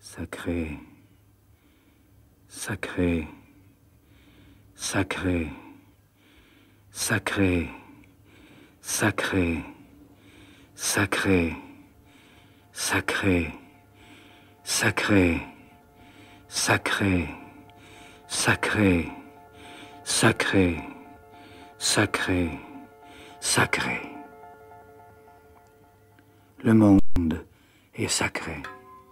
Sacré, sacré, sacré, sacré, sacré, sacré, sacré, sacré, sacré, sacré, sacré, sacré, sacré. Le monde est sacré.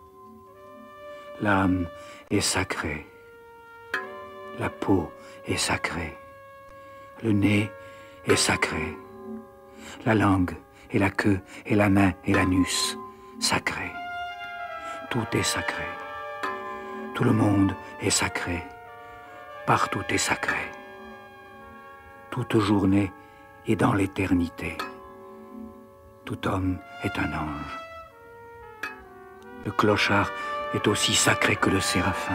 L'âme est sacrée. La peau est sacrée. Le nez est sacré. La langue et la queue et la main et l'anus, sacré. Tout est sacré. Tout le monde est sacré. Partout est sacré. Toute journée est dans l'éternité. Tout homme est un ange. Le clochard est aussi sacré que le séraphin.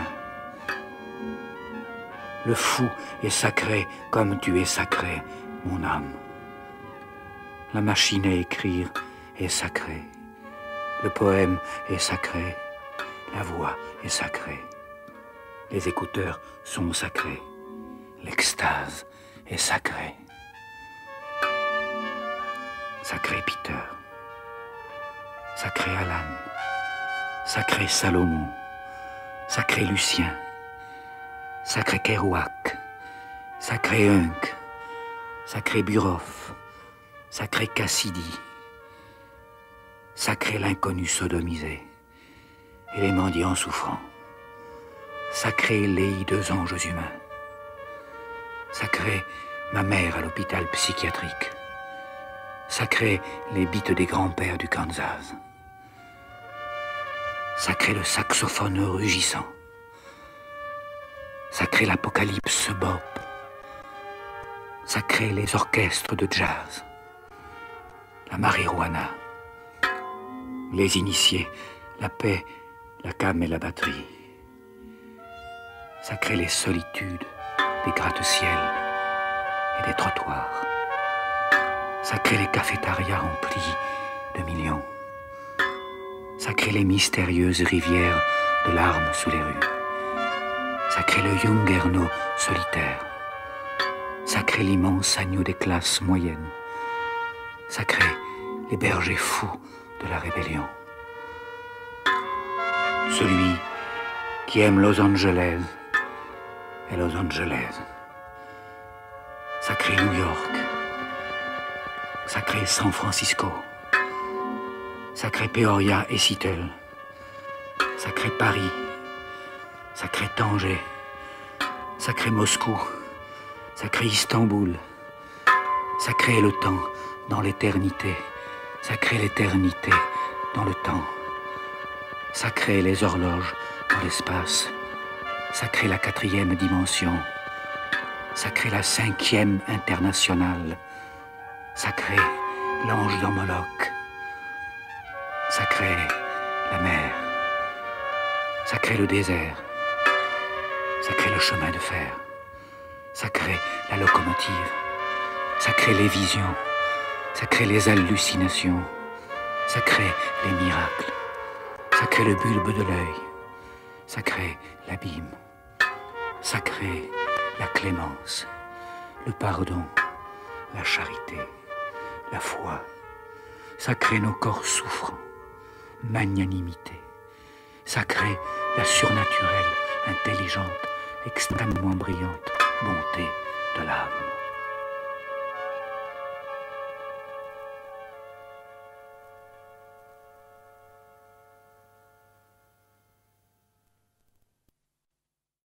Le fou est sacré comme tu es sacré, mon âme. La machine à écrire est sacrée. Le poème est sacré. La voix est sacrée. Les écouteurs sont sacrés. L'extase est sacrée. Sacré Peter. Sacré Alan. Sacré Salomon. Sacré Lucien. Sacré Kerouac. Sacré Hunk. Sacré Burhoff. Sacré Cassidy. Sacré l'inconnu sodomisé et les mendiants souffrants. Sacré les deux anges humains. Sacré ma mère à l'hôpital psychiatrique. Sacré les bites des grands-pères du Kansas. Sacré le saxophone rugissant. Sacré l'apocalypse Bob. Sacré les orchestres de jazz. La marijuana. Les initiés, la paix, la cam et la batterie. Sacré les solitudes des gratte-ciel et des trottoirs. Sacré les cafétérias remplis de millions. Sacré les mystérieuses rivières de larmes sous les rues. Sacré le Jungerno solitaire. Sacré l'immense agneau des classes moyennes. Sacré les bergers fous de la rébellion. Celui qui aime Los Angeles est Los Angeles. Sacré New York. Sacré San Francisco. Sacré Peoria et Seattle. Sacré Paris. Sacré Tanger. Sacré Moscou. Sacré Istanbul. Sacré le temps dans l'éternité. Sacré l'éternité dans le temps. Sacré les horloges dans l'espace. Sacré la 4e dimension. Sacré la 5e internationale. Sacré l'ange dans Moloch. Sacré la mer. Sacré le désert. Sacré le chemin de fer. Sacré la locomotive. Sacré les visions. Sacré les hallucinations. Sacré les miracles. Sacré le bulbe de l'œil. Sacré l'abîme. Sacré la clémence. Le pardon. La charité. La foi. Sacré nos corps souffrants. Magnanimité. Sacré la surnaturelle, intelligente, extrêmement brillante bonté de l'âme.